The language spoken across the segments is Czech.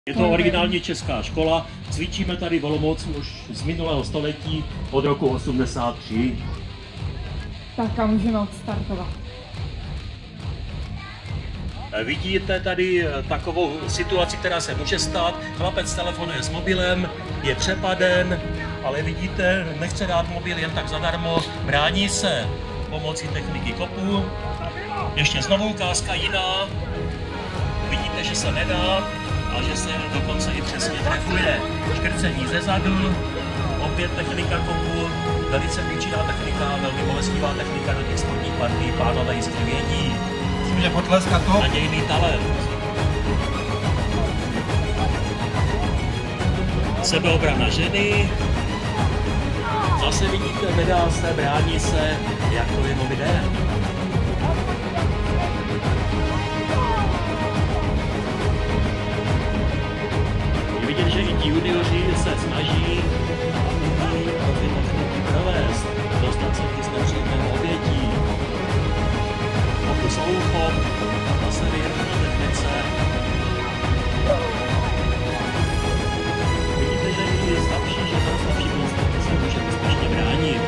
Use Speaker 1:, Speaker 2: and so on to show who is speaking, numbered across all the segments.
Speaker 1: Je to originální česká škola, cvičíme tady v Olomouci už z minulého století od roku 83.
Speaker 2: Tak a můžeme odstartovat.
Speaker 1: Vidíte tady takovou situaci, která se může stát. Chlapec telefonuje s mobilem, je přepaden, ale vidíte, nechce dát mobil jen tak zadarmo, brání se pomocí techniky kopu. Ještě znovu ukázka jiná. Vidíte, že se nedá a že se dokonce i přesně trefuje. Škrcení ze zadu, opět technika kopu, velice účinná technika, velmi bolestivá technika do těch spodních partí, pánové jistě vědí.
Speaker 3: Myslím, že potlesk na to.
Speaker 1: Nadějný talent. Sebeobrana ženy. Zase vidíte, nedá se, brání se, jak to jenom jde. Je vidět, že i ti junioři se snaží a umí techniky provést, dostat se k nepříjemným obětí. Pokus o úchop, zase vyhrnutí technice. Vidíte, že i slabší žena, slabší konstrukce se může úspěšně bránit.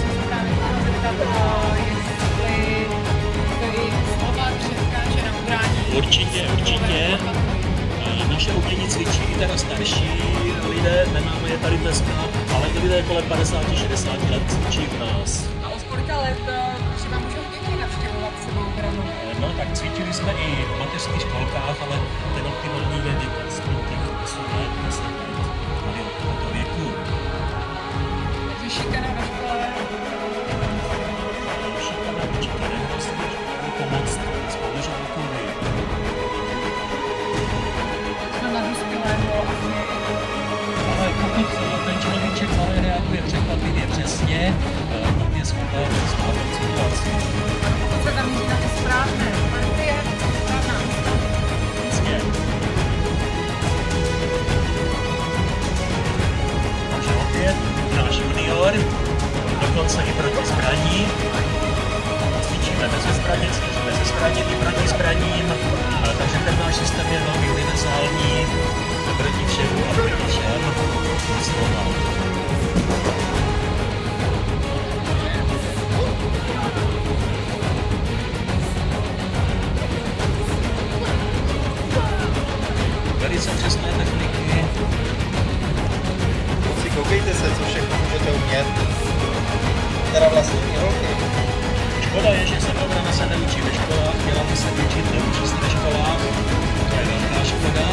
Speaker 1: Určitě. Naše umění cvičí i teda starší lidé, nemáme je tady dneska, ale i lidé kolem 50-60 let cvičí u nás.
Speaker 2: A o kolika let třeba můžou děti navštěvovat sebeobranu?
Speaker 1: No tak cvičili jsme i v mateřských školkách, ale ten optimální věk je aspoň těch 8 let, 10 let, tady od tohoto věku.
Speaker 2: Takže šikana ve škole?
Speaker 1: Šikana určitě nehrozí, pomoct spolužákovi. Ale pokud ten človíček ale reaguje překvapivě přesně, tak je schopen zvládnout situaci.
Speaker 2: Pokud se zaměří na ty správné partie, správná místa.
Speaker 1: Přesně. Takže opět náš junior, dokonce i proti zbraní. Cvičíme bez zbraně, cvičíme ze zbraně i proti zbraním, takže ten náš systém je velmi univerzální. Proti všemu a proti všem slova. Velice přesné techniky.
Speaker 3: Si koukejte se, co všechno můžete umět. Teda vlastně i holky.
Speaker 1: Škoda je, že sebeobrana se neučí ve školách, měla by se učit, neučí se ve školách. To je velká škoda.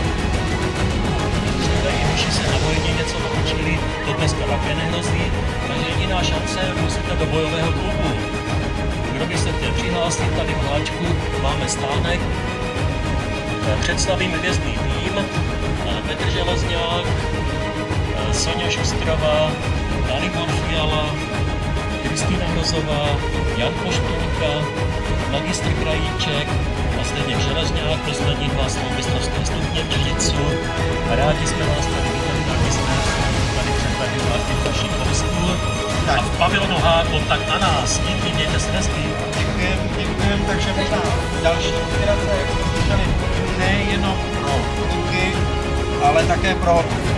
Speaker 1: I muži se na vojně něco naučili, to dneska také nehrozí, takže jediná šance, musíte do bojového klubu. Kdo by se chtěl přihlásit, tady v háčku máme stánek, představím hvězdný tým, Petr Železňák, Soňa Šustrová, Dalibor Fiala, Kristýna Hrozová, Jan Poštulka, magistr Krajíček a Zdeněk Železňák, poslední dva jsou mistrovské stupně v jiu-jitsu. Rádi jsme vás tady viděli, rádi jsme tady předvedli Martinu Šikovskou. A v pavilonu H kontakt na nás. Díky, mějte se hezky.
Speaker 3: Děkujeme, takže možná další inspirace, jak jsme slyšeli, nejenom pro kluky, ale také pro